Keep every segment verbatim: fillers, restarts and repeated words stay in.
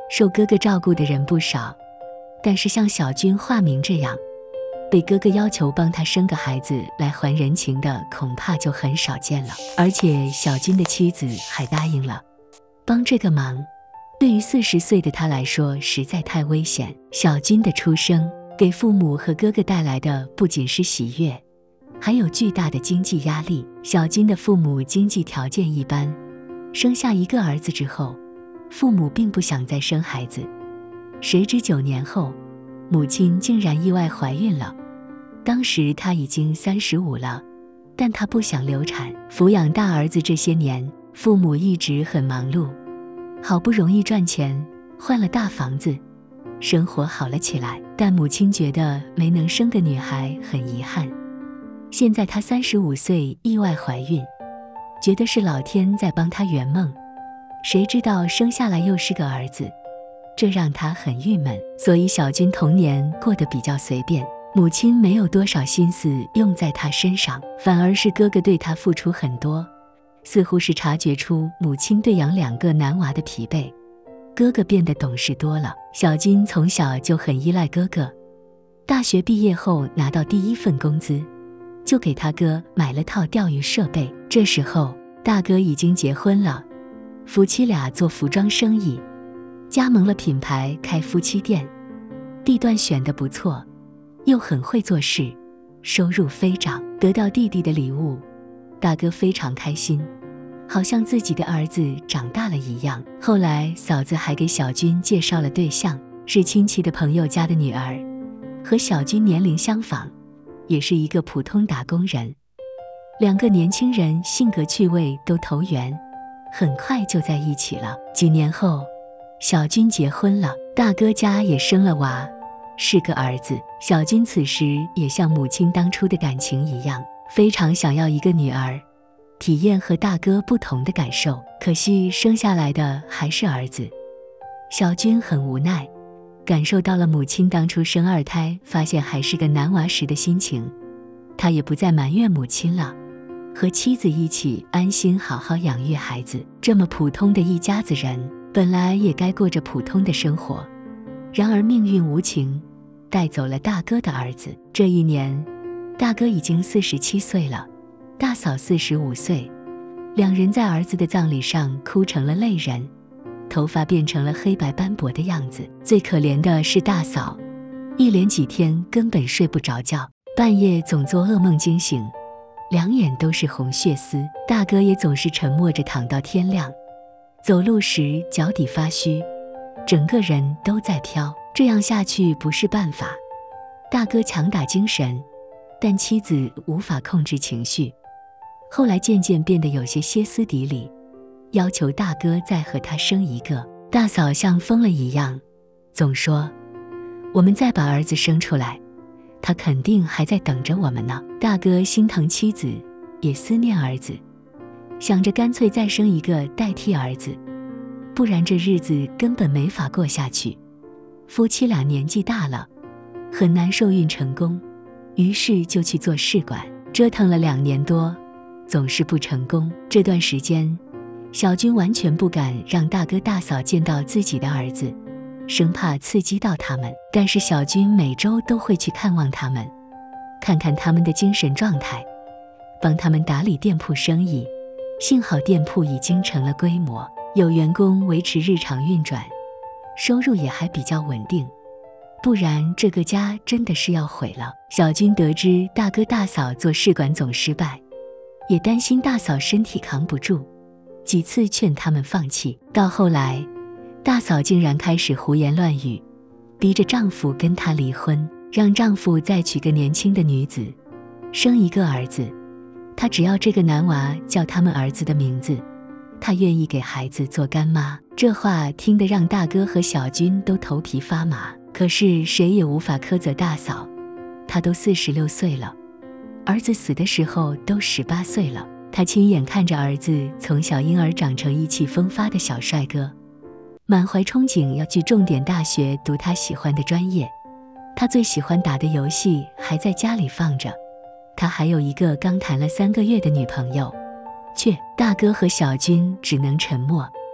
受哥哥照顾的人不少，但是像小军化名这样被哥哥要求帮他生个孩子来还人情的，恐怕就很少见了。而且小军的妻子还答应了帮这个忙，对于四十岁的他来说实在太危险。小军的出生给父母和哥哥带来的不仅是喜悦，还有巨大的经济压力。小军的父母经济条件一般，生下一个儿子之后，父母并不想再生孩子。谁知九年后，母亲竟然意外怀孕了。当时她已经三十五了，但她不想流产。抚养大儿子这些年，父母一直很忙碌，好不容易赚钱，换了大房子，生活好了起来。但母亲觉得没能生个女孩很遗憾。现在她三十五岁意外怀孕，觉得是老天在帮她圆梦，谁知道生下来又是个儿子，这让她很郁闷。所以小军童年过得比较随便，母亲没有多少心思用在他身上，反而是哥哥对他付出很多，似乎是察觉出母亲对养两个男娃的疲惫，哥哥变得懂事多了。小军从小就很依赖哥哥，大学毕业后拿到第一份工资，就给他哥买了套钓鱼设备。这时候大哥已经结婚了，夫妻俩做服装生意，加盟了品牌，开夫妻店，地段选得不错，又很会做事，收入飞涨。得到弟弟的礼物，大哥非常开心，好像自己的儿子长大了一样。后来嫂子还给小军介绍了对象，是亲戚的朋友家的女儿，和小军年龄相仿，也是一个普通打工人。两个年轻人性格趣味都投缘，很快就在一起了。几年后，小军结婚了，大哥家也生了娃，是个儿子。小军此时也像母亲当初的感情一样，非常想要一个女儿，体验和大哥不同的感受。可惜生下来的还是儿子。小军很无奈，感受到了母亲当初生二胎发现还是个男娃时的心情。他也不再埋怨母亲了，和妻子一起安心好好养育孩子。这么普通的一家子人，本来也该过着普通的生活，然而命运无情，带走了大哥的儿子。这一年，大哥已经四十七岁了，大嫂四十五岁，两人在儿子的葬礼上哭成了泪人，头发变成了黑白斑驳的样子。最可怜的是大嫂，一连几天根本睡不着觉，半夜总做噩梦惊醒，两眼都是红血丝。大哥也总是沉默着躺到天亮，走路时脚底发虚，整个人都在飘。这样下去不是办法，大哥强打精神，但妻子无法控制情绪，后来渐渐变得有些歇斯底里，要求大哥再和他生一个。大嫂像疯了一样，总说我们再把儿子生出来，他肯定还在等着我们呢。大哥心疼妻子，也思念儿子，想着干脆再生一个代替儿子，不然这日子根本没法过下去。夫妻俩年纪大了，很难受孕成功，于是就去做试管，折腾了两年多，总是不成功。这段时间，小军完全不敢让大哥大嫂见到自己的儿子，生怕刺激到他们。但是小军每周都会去看望他们，看看他们的精神状态，帮他们打理店铺生意。幸好店铺已经成了规模，有员工维持日常运转，收入也还比较稳定，不然这个家真的是要毁了。小军得知大哥大嫂做试管总失败，也担心大嫂身体扛不住，几次劝他们放弃。到后来，大嫂竟然开始胡言乱语，逼着丈夫跟她离婚，让丈夫再娶个年轻的女子，生一个儿子。她只要这个男娃叫他们儿子的名字，她愿意给孩子做干妈。这话听得让大哥和小军都头皮发麻，可是谁也无法苛责大嫂，她都四十六岁了，儿子死的时候都十八岁了。她亲眼看着儿子从小婴儿长成意气风发的小帅哥，满怀憧憬要去重点大学读他喜欢的专业。他最喜欢打的游戏还在家里放着，他还有一个刚谈了三个月的女朋友，却大哥和小军只能沉默。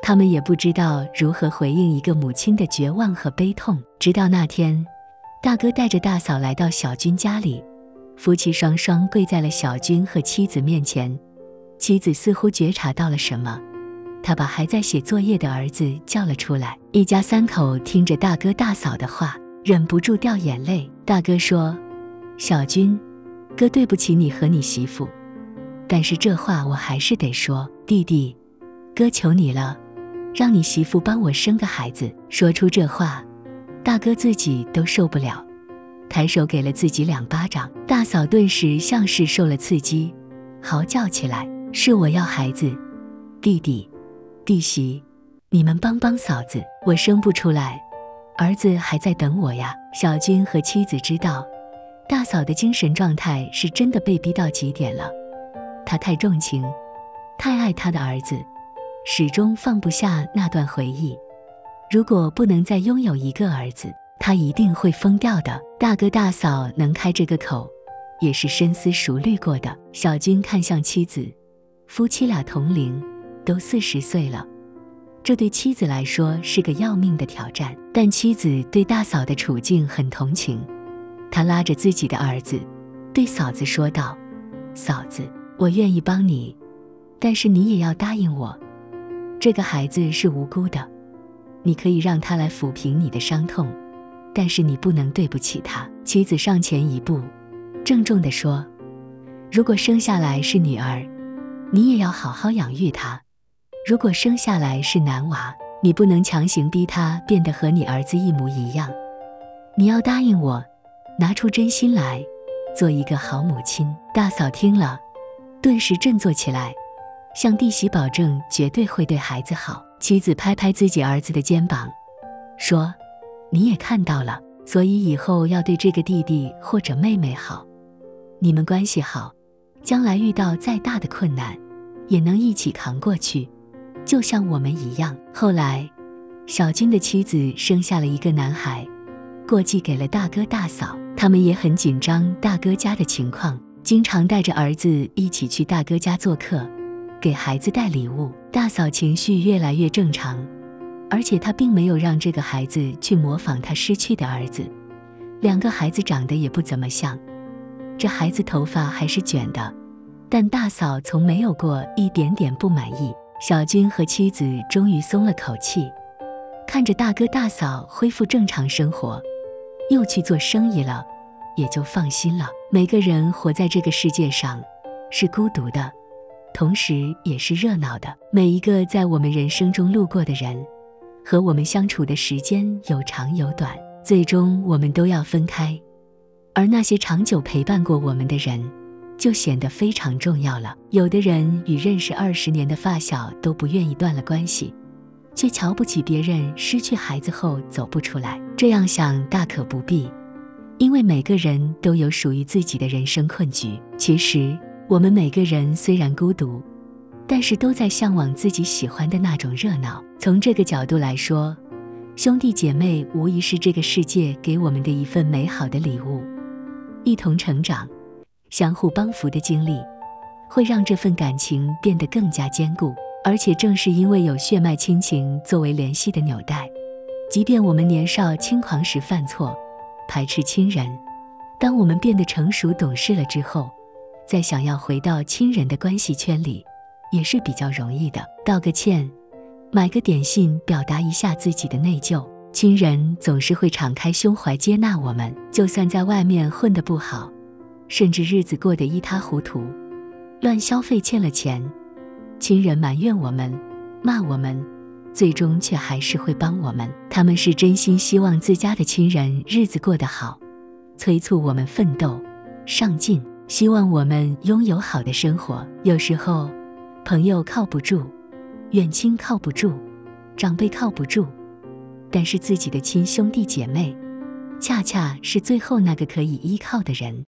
他们也不知道如何回应一个母亲的绝望和悲痛。直到那天，大哥带着大嫂来到小军家里，夫妻双双跪在了小军和妻子面前。妻子似乎觉察到了什么，她把还在写作业的儿子叫了出来。一家三口听着大哥大嫂的话，忍不住掉眼泪。大哥说：“小军，哥对不起你和你媳妇，但是这话我还是得说。弟弟，哥求你了，让你媳妇帮我生个孩子。”说出这话，大哥自己都受不了，抬手给了自己两巴掌。大嫂顿时像是受了刺激，嚎叫起来：“是我要孩子，弟弟弟媳，你们帮帮嫂子，我生不出来，儿子还在等我呀。”小军和妻子知道大嫂的精神状态是真的被逼到极点了，她太重情，太爱她的儿子，始终放不下那段回忆。如果不能再拥有一个儿子，她一定会疯掉的。大哥大嫂能开这个口，也是深思熟虑过的。小军看向妻子，夫妻俩同龄，都四十岁了，这对妻子来说是个要命的挑战。但妻子对大嫂的处境很同情，她拉着自己的儿子，对嫂子说道：“嫂子，我愿意帮你，但是你也要答应我，这个孩子是无辜的，你可以让他来抚平你的伤痛，但是你不能对不起他。”妻子上前一步，郑重地说：“如果生下来是女儿，你也要好好养育她；如果生下来是男娃，你不能强行逼他变得和你儿子一模一样。你要答应我，拿出真心来，做一个好母亲。”大嫂听了，顿时振作起来，向弟媳保证绝对会对孩子好。妻子拍拍自己儿子的肩膀，说：“你也看到了，所以以后要对这个弟弟或者妹妹好，你们关系好，将来遇到再大的困难，也能一起扛过去，就像我们一样。”后来，小军的妻子生下了一个男孩，过继给了大哥大嫂。他们也很紧张大哥家的情况，经常带着儿子一起去大哥家做客，给孩子带礼物。大嫂情绪越来越正常，而且她并没有让这个孩子去模仿他失去的儿子。两个孩子长得也不怎么像，这孩子头发还是卷的，但大嫂从没有过一点点不满意。小军和妻子终于松了口气，看着大哥大嫂恢复正常生活，又去做生意了，也就放心了。每个人活在这个世界上，是孤独的，同时也是热闹的。每一个在我们人生中路过的人，和我们相处的时间有长有短，最终我们都要分开。而那些长久陪伴过我们的人，就显得非常重要了。有的人与认识二十年的发小都不愿意断了关系，却瞧不起别人失去孩子后走不出来。这样想大可不必，因为每个人都有属于自己的人生困局。其实我们每个人虽然孤独，但是都在向往自己喜欢的那种热闹。从这个角度来说，兄弟姐妹无疑是这个世界给我们的一份美好的礼物。一同成长，相互帮扶的经历，会让这份感情变得更加坚固。而且正是因为有血脉亲情作为联系的纽带，即便我们年少轻狂时犯错，排斥亲人，当我们变得成熟懂事了之后，再想要回到亲人的关系圈里，也是比较容易的。道个歉，买个点心，表达一下自己的内疚，亲人总是会敞开胸怀接纳我们。就算在外面混得不好，甚至日子过得一塌糊涂，乱消费欠了钱，亲人埋怨我们，骂我们，最终却还是会帮我们。他们是真心希望自家的亲人日子过得好，催促我们奋斗上进，希望我们拥有好的生活。有时候朋友靠不住，远亲靠不住，长辈靠不住，但是自己的亲兄弟姐妹恰恰是最后那个可以依靠的人。